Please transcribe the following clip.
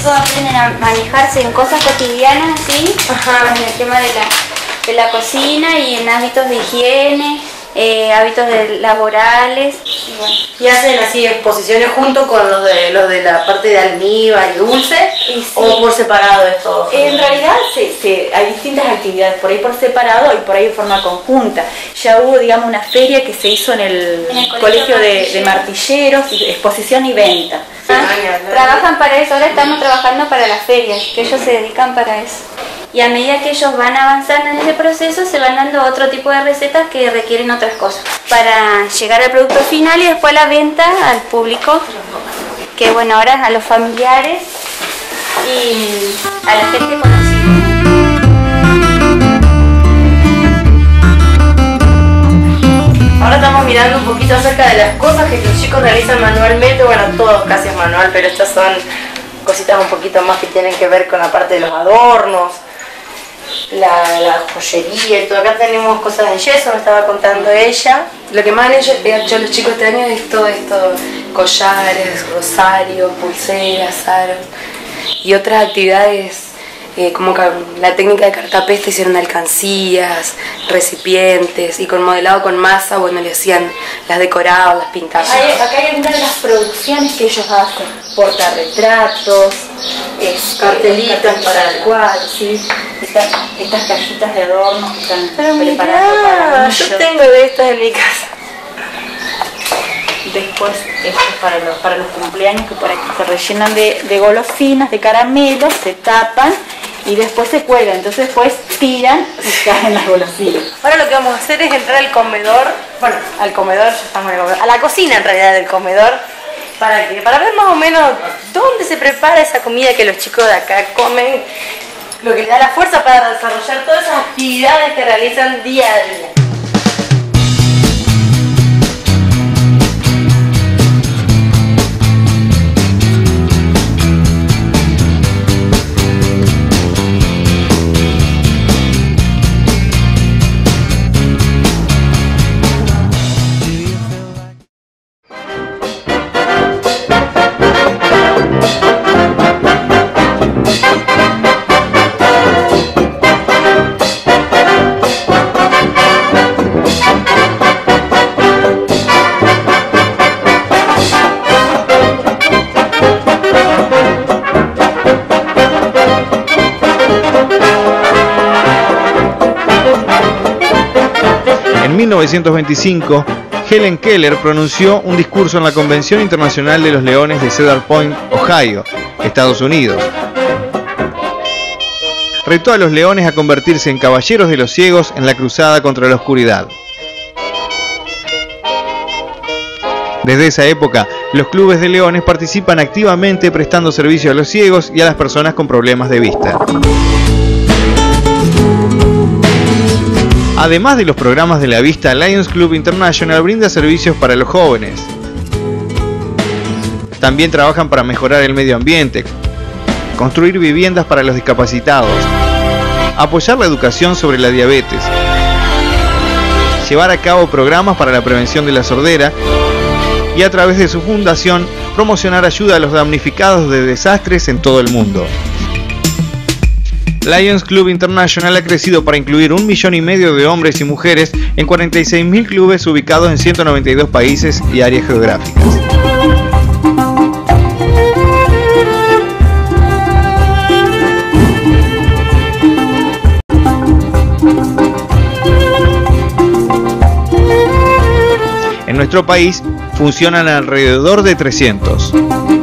chicos aprenden a manejarse en cosas cotidianas, así, en el tema de la cocina y en hábitos de higiene, hábitos laborales. Y, bueno. ¿Y hacen así exposiciones junto con los de la parte de almíbar y dulce? Sí. ¿O por separado esto? En realidad hay distintas actividades, por ahí por separado y por ahí de forma conjunta. Ya hubo, digamos, una feria que se hizo en el colegio de martilleros, exposición y venta. Trabajan para eso, ahora estamos trabajando para las ferias, que ellos se dedican para eso. Y a medida que ellos van avanzando en ese proceso, se van dando otro tipo de recetas que requieren otras cosas para llegar al producto final y después la venta al público, que bueno, ahora a los familiares y a la gente conocida. Ahora estamos mirando un poquito acerca de las cosas que los chicos realizan manualmente. Bueno, todo casi es manual, pero estas son cositas un poquito más que tienen que ver con la parte de los adornos, la joyería y todo. Acá tenemos cosas en yeso, me estaba contando ella. Lo que más han hecho los chicos este año es todo esto, collares, rosarios, pulseras, aros y otras actividades. Como la técnica de cartapesta, hicieron alcancías, recipientes, y con modelado con masa, bueno, le hacían, las decoraban, las pintaban. Acá hay algunas de las producciones que ellos hacen, portarretratos, cartelitos para el cual, ¿sí? Estas cajitas de adornos que están preparadas para niños. Yo tengo de estas en mi casa. Después esto es para los cumpleaños, que por aquí se rellenan de golosinas, de caramelos, se tapan y después se cuelgan, entonces después tiran y caen las golosinas. Ahora lo que vamos a hacer es entrar al comedor, bueno, al comedor, ya estamos en el comedor, a la cocina en realidad del comedor, para ver más o menos dónde se prepara esa comida que los chicos de acá comen, lo que les da la fuerza para desarrollar todas esas actividades que realizan día a día. En 1925, Helen Keller pronunció un discurso en la Convención Internacional de los Leones de Cedar Point, Ohio, Estados Unidos. Retó a los leones a convertirse en caballeros de los ciegos en la cruzada contra la oscuridad. Desde esa época, los clubes de leones participan activamente prestando servicio a los ciegos y a las personas con problemas de vista. Además de los programas de la vista, Lions Club International brinda servicios para los jóvenes. También trabajan para mejorar el medio ambiente, construir viviendas para los discapacitados, apoyar la educación sobre la diabetes, llevar a cabo programas para la prevención de la sordera y a través de su fundación promocionar ayuda a los damnificados de desastres en todo el mundo. Lions Club International ha crecido para incluir 1,5 millones de hombres y mujeres en 46.000 clubes ubicados en 192 países y áreas geográficas. En nuestro país funcionan alrededor de 300.